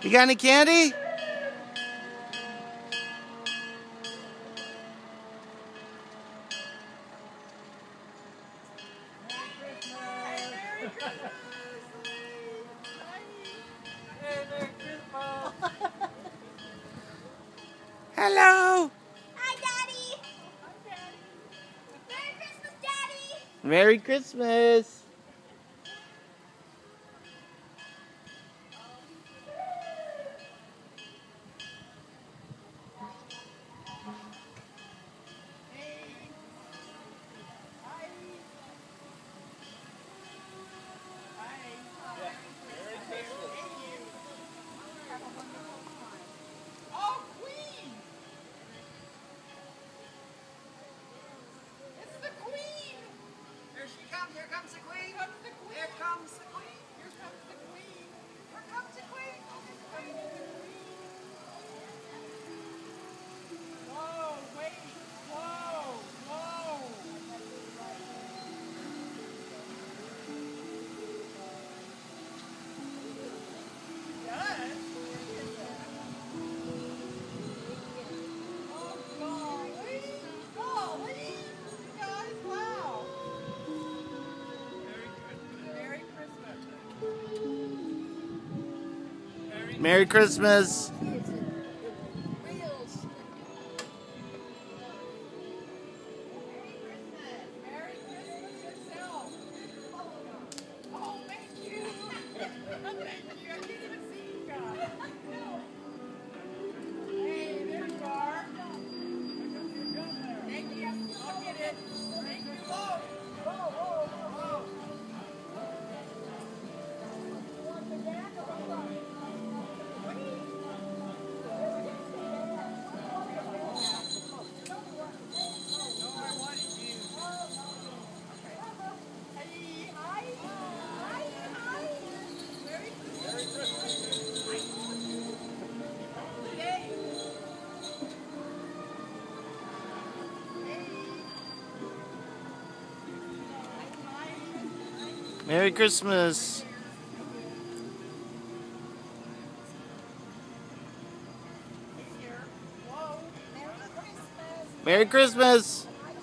You got any candy? Hello. Hi, Daddy. Hi, Daddy. Merry Christmas, Daddy. Merry Christmas. Merry Christmas. Merry Christmas. Merry Christmas.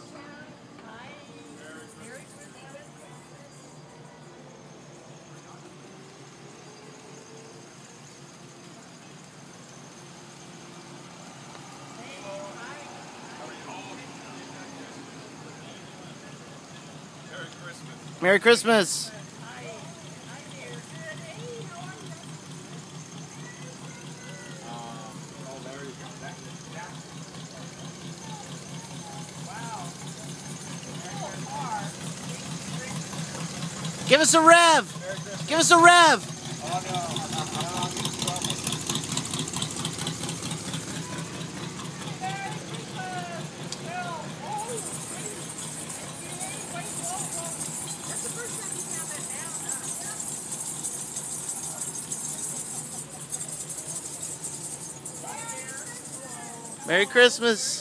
Merry Christmas. Give us a rev. Give us a rev. Merry Christmas.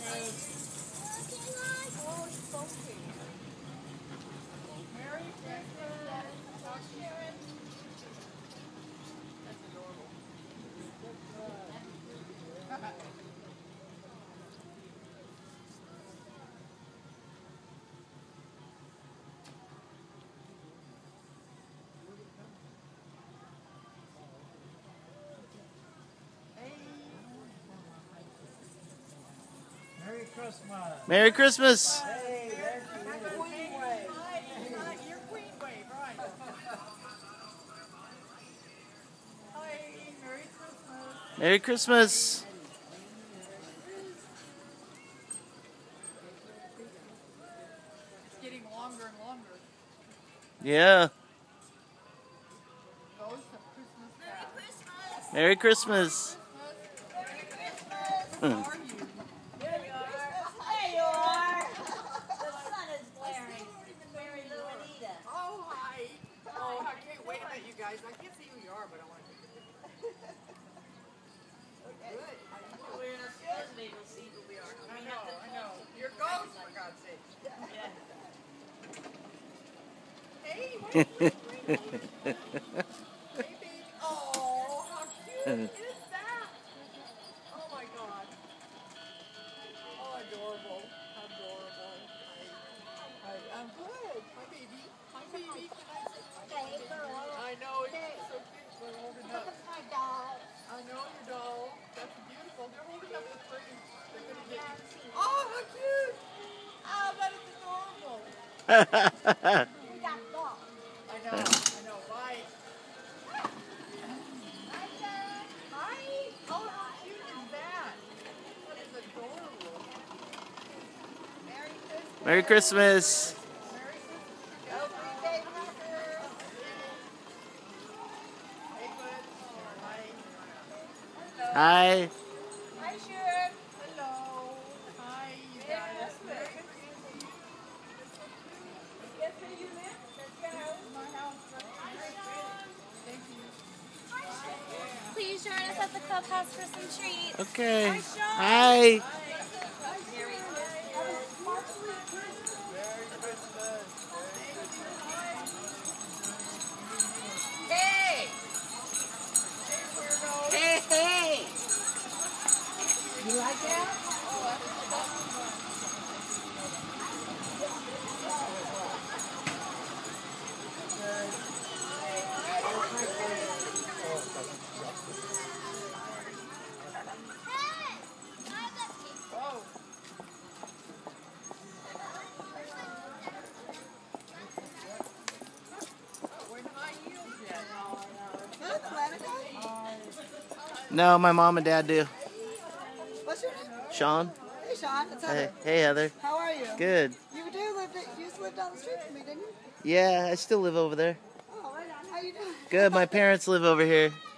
Merry Christmas. Merry Christmas. Hey, there's the Queen Wave. Your Queen Wave, right. Hi, Merry Christmas. Merry Christmas. It's getting longer and longer. Yeah. Those of Christmas. Merry Christmas. Merry Christmas. How are you? There you are. The sun is glaring. Mary Lou and Ida. Oh, hi. Oh, I can't wait to meet you guys. I can't see who you are, but I want to meet you. Good. We're in a supposedly to see who we are. I know. You're ghosts, for God's sake. Hey, what are you doing? Hey, baby. Oh, how cute. that? Oh my God. Oh, adorable. Adorable. I'm good. Hi, baby. Hi, baby. Can I say hi? I know. It's so cute. We're holding up. My doll. I know your doll. That's beautiful. They're holding up the tree. They're going to get you. Oh, how cute. Oh, that is adorable. We got dolls. I know. Bye. Hi. Oh, how cute is that? That is adorable. Merry Christmas. Merry Christmas. Merry Christmas. Everyday crackers. Hey, good. Hi. Hi. Hi, Sharon. Hello. Hi, you guys. Merry Christmas. Guess where you live? That's your house. My house. Thank you. Please join us at the clubhouse for some treats. Okay. Hi. Merry Christmas. Hey! Hey, hey! You like that? Oh. We're high heels yet. No, my mom and dad do. What's your name? Sean? Hey, Sean. It's Hey, Heather. hey Heather. How are you? Good. You used to live down the street from me, didn't you? Yeah, I still live over there. Oh, right on. How you doing? Good. My parents live over here.